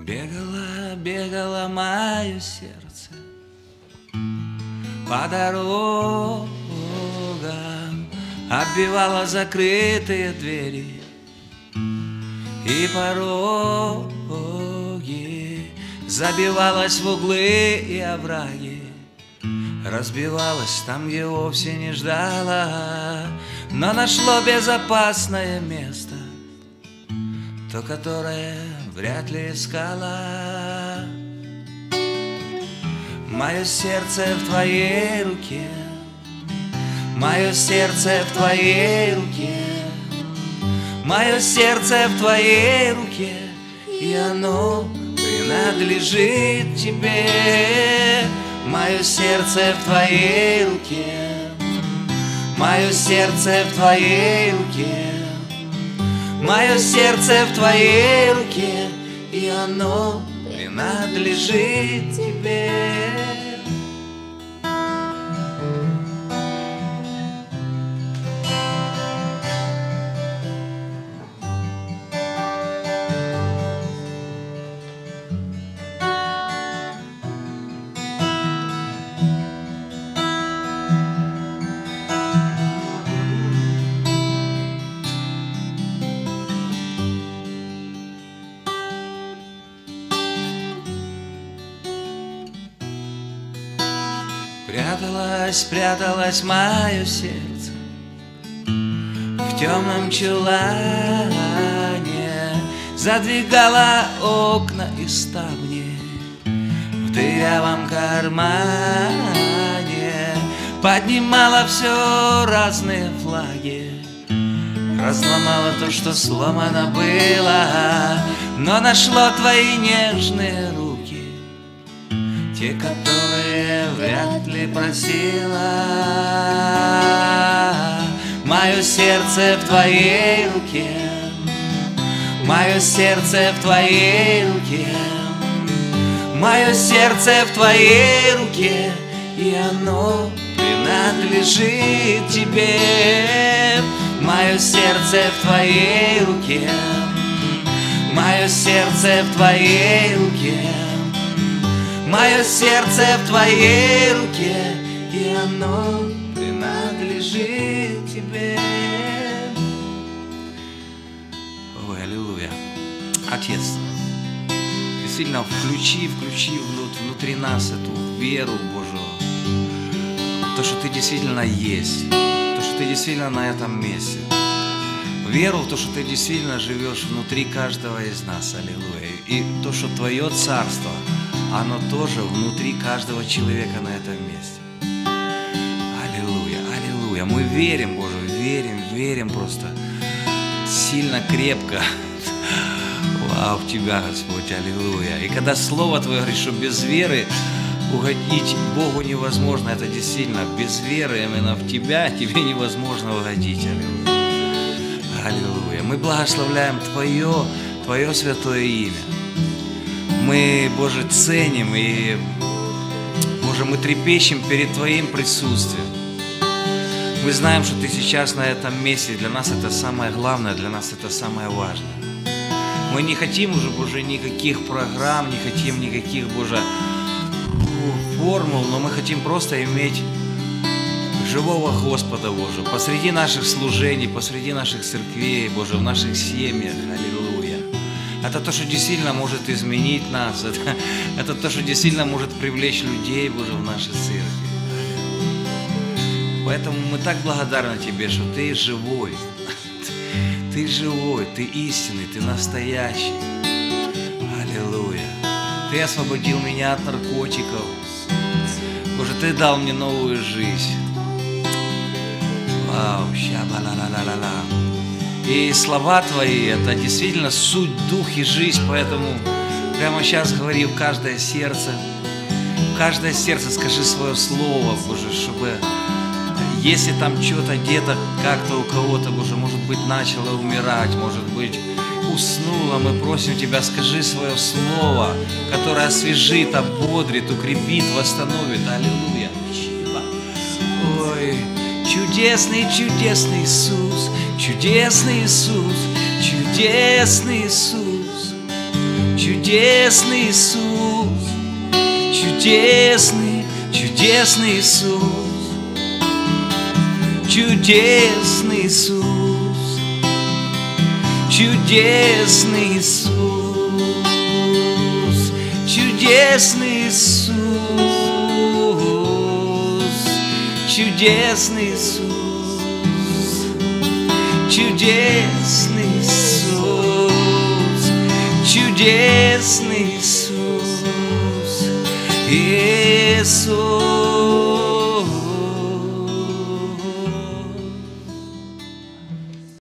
Бегало, бегало мое сердце по дорогам, оббивало закрытые двери и пороги, забивалось в углы и овраги, разбивалось там, где вовсе не ждала, но нашло безопасное место, то, которое вряд ли искала. Мое сердце в твоей руке, мое сердце в твоей руке, мое сердце в твоей руке, и оно принадлежит тебе. Мое сердце в твоей руке, мое сердце в твоей руке, мое сердце в твоей руке, и оно принадлежит тебе. Пряталось, пряталось мое сердце в темном чулане, задвигала окна и ставни в дырявом кармане, поднимала все разные флаги, разломала то, что сломано было, но нашло твои нежные руки, те, которые вряд ли просила. Мое сердце в твоей руке, мое сердце в твоей руке, мое сердце в твоей руке, и оно принадлежит тебе. Мое сердце в твоей руке, мое сердце в твоей руке, мое сердце в твоей руке, и оно принадлежит тебе. Ой, аллилуйя. Отец, действительно включи внутри нас эту веру Божию, то, что Ты действительно есть, то, что Ты действительно на этом месте. Веру в то, что Ты действительно живешь внутри каждого из нас, аллилуйя. И то, что Твое царство, оно тоже внутри каждого человека на этом месте. Аллилуйя, аллилуйя. Мы верим, Боже, верим просто сильно, крепко. Вау, в Тебя, Господь, аллилуйя. И когда Слово Твое говорит, что без веры угодить Богу невозможно, это действительно без веры именно в Тебя, Тебе невозможно угодить, аллилуйя. Аллилуйя. Мы благословляем Твое святое имя. Мы, Боже, ценим и, Боже, мы трепещем перед Твоим присутствием. Мы знаем, что Ты сейчас на этом месте. Для нас это самое главное, для нас это самое важное. Мы не хотим уже, Боже, никаких программ, не хотим никаких, Боже, формул, но мы хотим просто иметь живого Господа, Боже, посреди наших служений, посреди наших церквей, Боже, в наших семьях. Аллилуйя. Это то, что действительно может изменить нас. Это то, что действительно может привлечь людей, Боже, в нашей церкви. Поэтому мы так благодарны Тебе, что Ты живой. Ты живой, Ты истинный, Ты настоящий. Аллилуйя. Ты освободил меня от наркотиков. Боже, Ты дал мне новую жизнь. Вау, ща-ба-ла-ла-ла-ла-ла. И слова Твои, это действительно суть, дух и жизнь, поэтому прямо сейчас говори в каждое сердце скажи свое слово, Боже, чтобы, если там что-то где-то, как-то у кого-то, Боже, может быть, начало умирать, может быть, уснуло, мы просим Тебя, скажи свое слово, которое освежит, ободрит, укрепит, восстановит. Аллилуйя. Ой, чудесный, чудесный Иисус, чудесный Иисус, чудесный Иисус. чудесный Иисус, чудесный, чудесный Иисус, чудесный Иисус, чудесный Иисус, чудесный Иисус, чудесный Иисус, чудесный Иисус, чудесный Иисус, Иисус.